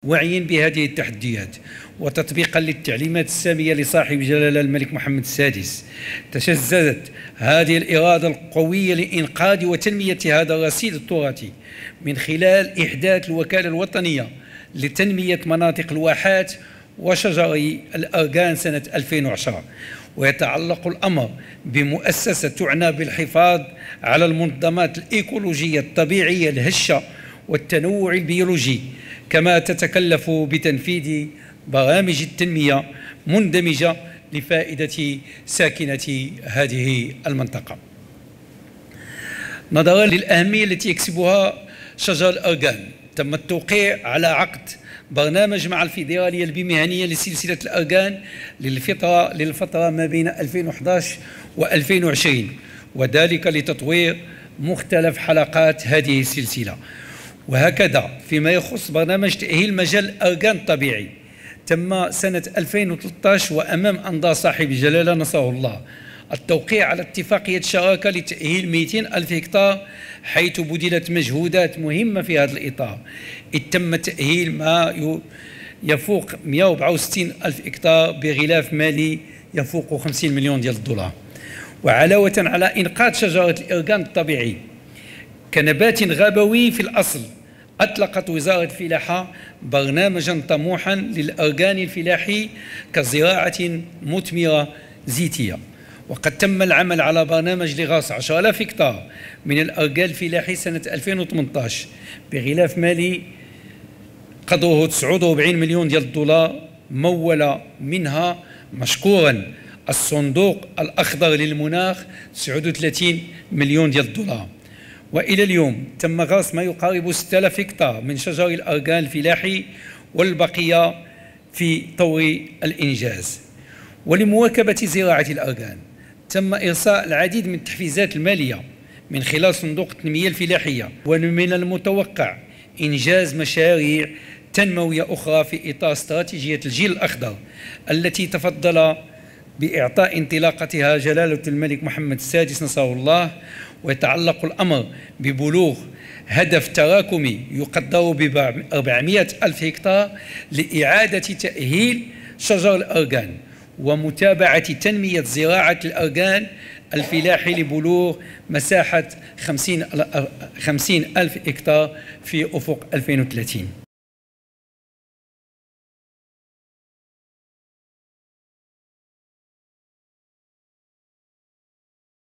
وعيا بهذه التحديات وتطبيقا للتعليمات السامية لصاحب جلالة الملك محمد السادس، تشزدت هذه الإرادة القوية لإنقاذ وتنمية هذا الرصيد التراثي من خلال إحداث الوكالة الوطنية لتنمية مناطق الواحات وشجر الأركان سنة 2010. ويتعلق الأمر بمؤسسة تعنى بالحفاظ على المنظمات الإيكولوجية الطبيعية الهشة والتنوع البيولوجي، كما تتكلف بتنفيذ برامج التنمية مندمجة لفائدة ساكنة هذه المنطقة. نظرا للأهمية التي يكسبها شجر الأركان، تم التوقيع على عقد برنامج مع الفيدرالية البمهنية لسلسلة الأركان للفترة ما بين 2011 و2020، وذلك لتطوير مختلف حلقات هذه السلسلة. وهكذا فيما يخص برنامج تأهيل مجال الأركان الطبيعي، تم سنة 2013 وأمام أنظار صاحب الجلالة نصره الله التوقيع على اتفاقية شراكة لتأهيل 200 ألف هكتار، حيث بذلت مجهودات مهمة في هذا الإطار، إذ تم تأهيل ما يفوق 164 ألف هكتار بغلاف مالي يفوق 50 مليون ديال الدولار. وعلاوة على إنقاذ شجرة الأركان الطبيعي كنبات غابوي في الأصل، أطلقت وزارة الفلاحة برنامجا طموحا للأركان الفلاحي كزراعة مثمرة زيتية. وقد تم العمل على برنامج لغرس 10,000 هكتار من الأركان الفلاحي سنة 2018 بغلاف مالي قدره 49 مليون ديال الدولار، مولة منها مشكورا الصندوق الأخضر للمناخ 39 مليون ديال الدولار. وإلى اليوم تم غرس ما يقارب 6,000 هكتار من شجر الأركان الفلاحي، والبقية في طور الإنجاز. ولمواكبة زراعة الأركان تم إرساء العديد من التحفيزات المالية من خلال صندوق التنمية الفلاحية، ومن المتوقع إنجاز مشاريع تنموية أخرى في إطار استراتيجية الجيل الأخضر التي تفضل بإعطاء انطلاقتها جلالة الملك محمد السادس نصره الله. ويتعلق الأمر ببلوغ هدف تراكمي يقدر ب 400 ألف هكتار لإعادة تأهيل شجر الأركان ومتابعة تنمية زراعة الأركان الفلاحي لبلوغ مساحة 50 ألف هكتار في أفق 2030.